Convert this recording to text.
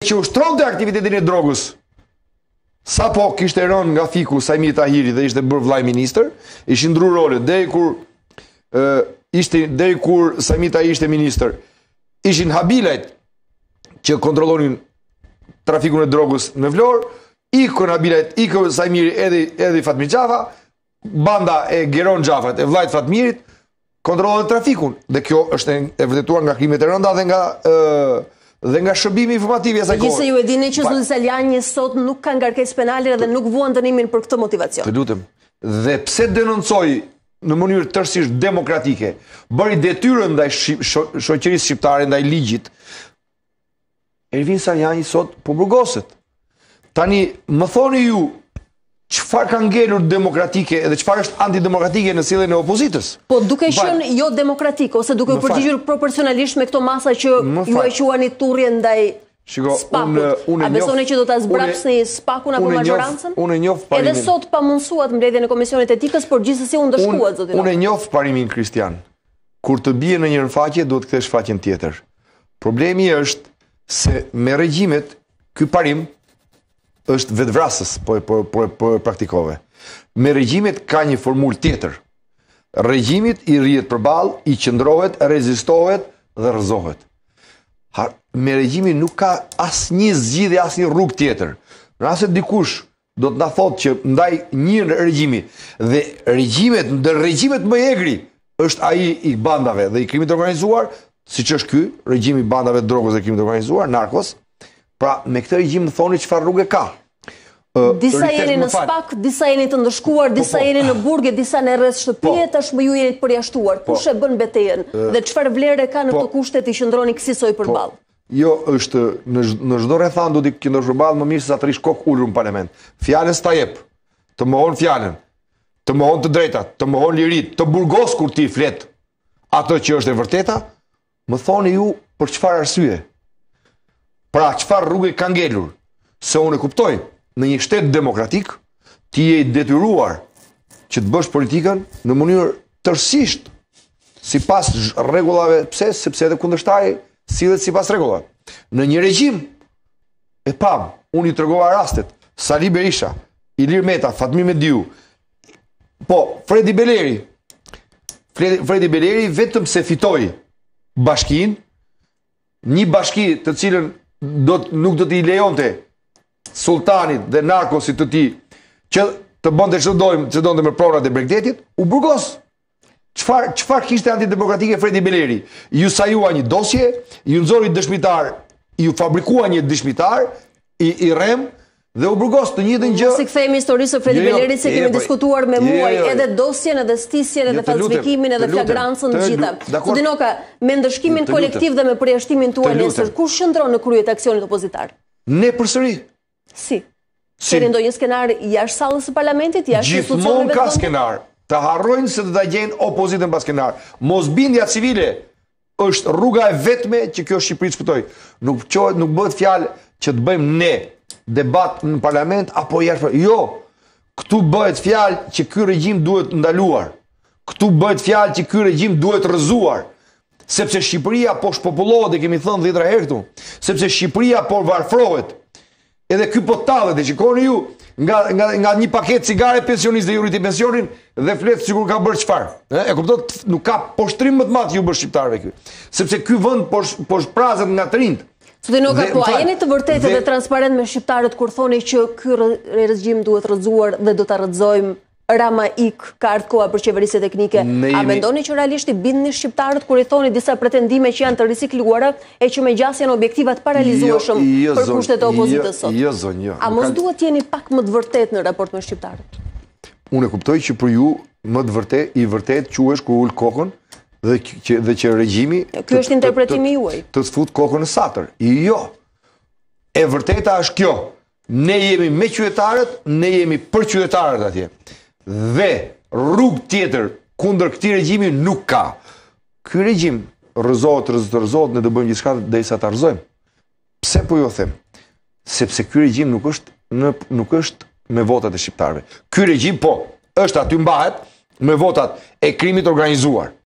që ushtronte aktivitetin e drogës. Sa po kishte rënë nga fiku Sajmir Tahiri dhe ishte bërë vllai ministër, ishin ndru rolet deri kur Sajmir Tahiri ishte ministër. Ishin habilajt që kontrollonin trafikun e drogës në Vlorë, ikën habilajt, ikën Sajmiri edhe Fatmir Xhafa, banda e Geron Xhafat, e vllajt Fatmirit, kontrollonin trafikun. Dhe kjo është e vërtetuar nga krimet e rënda dhe nga shërbimi informativ i asaj kohe. Gjithse ju e dini që Zoti Saljani sot nuk ka ngarkesë penale dhe nuk vuan dënimin për këtë motivacion. Të lutem. Dhe pse denoncoi në mënyrë tërësisht demokratike, bëri detyrën ndaj shoqërisë shqiptare, ndaj ligjit, Ervin Saljani sot po burgoset. Tani, më thoni ju, çfarë ka ngelur demokratike edhe çfarë është antidemokratike në sjelljen e opozitës? Po duke qenë jo demokratik ose duke u përgjigjur proporcionalisht me këto masa që ju e quani turrje ndaj Spakut. A besoni që do ta zbrapsni Spakun apo majorancën? Unë e njoh parimin. Edhe sot pamundsuat mbledhjen e Komisionit Etikës, por gjithsesi u ndëshkuat zoti. Unë e njoh parimin Kristian. Kur të bie në një faqe, duhet të kthesh faqen tjetër. Problemi është se me regjimet ky parim është vetvrasës, po praktikove. Me regjimet ka një formulë tjetër. Regjimit i rrihet përballë, i qëndrohet, rezistohet dhe rrëzohet. Me regjimin nuk ka asnjë zgjidhje, asnjë rrugë tjetër. Nëse dikush do të na thotë që ndaj një regjimi dhe regjimet më egri është ai i bandave dhe i krimit të organizuar, siç është ky, regjimi i bandave të drogës dhe krimit të organizuar, narkos, pra me këtë regjim më thoni çfarë rrugë ka. Disa jeni në Spak, disa jeni të ndëshkuar, disa jeni në burge, disa në rreth shtëpie, tashmë ju jeni të përjashtuar. Kush e bën betejën dhe çfarë vlere ka në këto kushte të qëndroni kësaj përballë? Jo, është në çdo rrethan do të qëndrosh përballë më mirë se sa të rish kokë ulur në parlament. Fjalën s'ta jep, të mohon fjalën, të mohon të drejtat, të mohon liritë, të burgos kur ti flet atë që është e vërteta, më thoni ju për çfarë arsye. Pra çfarë rrugë ka ngelur? Se unë e kuptoj. Në një shtet demokratik, ti je i detyruar që të bësh politikën në mënyrë tërësisht sipas rregullave. Pse? Sepse edhe kundërshtari sillet sipas rregullave. Në një regjim e pam, unë i tregova rastet, Sali Berisha, Ilir Meta, Fatmir Mediu, po Fredi Beleri vetëm se fitoi bashkinë, një bashki të cilën nuk do t'i lejonte sultanit dhe narkosit të tij që të bënte çdo donte me pronat e Bregdetit, u burgos. Çfarë kishte antidemokratike Fredi Beleri? Ju sajua një dosje, ju nxori dëshmitar, ju fabrikua një dëshmitar i rrem dhe u burgos të njëjtën gjë. Si kthehemi historisë së Fredi Belerit, se kemi diskutuar me muaj edhe dosjen, edhe stisjen, edhe falsifikimin, edhe flagrancën të gjitha. Zotinoka, me ndëshkimin kolektiv dhe me përjashtimin tuaj nesër, kush qëndron në krye të aksionit opozitar? Ne përsëri. Si? Keni ndonjë skenar jashtë sallës së parlamentit, jashtë institucioneve? Gjithmonë ka skenar. Të harrojnë se të ta gjejnë opozitën pas skenar. Mosbindja civile është rruga e vetme që kjo Shqipëri të shpëtoj. Nuk bëhet fjalë që të bëjmë ne debat në parlament apo jashtë. Jo. Këtu bëhet fjalë që ky regjim duhet ndaluar. Këtu bëhet fjalë që ky regjim duhet rrëzuar. Sepse Shqipëria po shpopullohet, e kemi thënë 10 herë këtu. Sepse Shqipëria po varfrohet. Edhe ky po tallet, e shikoni ju, nga një paket cigare pensionistë dhe ju rriti pensionin dhe flet sikur ka bërë çfarë. E kupton, nuk ka poshtrim më të madh ju bërë shqiptarëve ky. Sepse ky vend po shprazet nga të rinjt. Zotinoka, po a jeni të vërtetë dhe transparent me shqiptarët kur thoni që ky regjim duhet rrëzuar dhe do ta rrëzojmë? Rama ik, ka ardhur koha për qeverisje teknike. A mendoni që realisht i bindni shqiptarët kur i thoni disa pretendime që janë të ricikluara e që me gjasë janë objektiva të paralizueshëm për kushtet e opozitës sot? Jo, zonjë, jo. A mos duhet jeni pak më të vërtet në raport me shqiptarët? Unë e kuptoj që për ju më i vërtet quhesh kur ul kokën dhe që regjimi Ky është interpretimi juaj. Të fut kokën në satër. Jo. E vërteta është kjo. Ne jemi me qytetarët, ne jemi për qytetarët atje. Dhe rrugë tjetër kundër këtij regjimi nuk ka. Ky regjim rrëzohet, ne do bëjmë gjithçka derisa ta rrëzojmë. Pse po ju them? Sepse ky regjim nuk është me votat e shqiptarëve. Ky regjim po është aty mbahet me votat e krimit organizuar.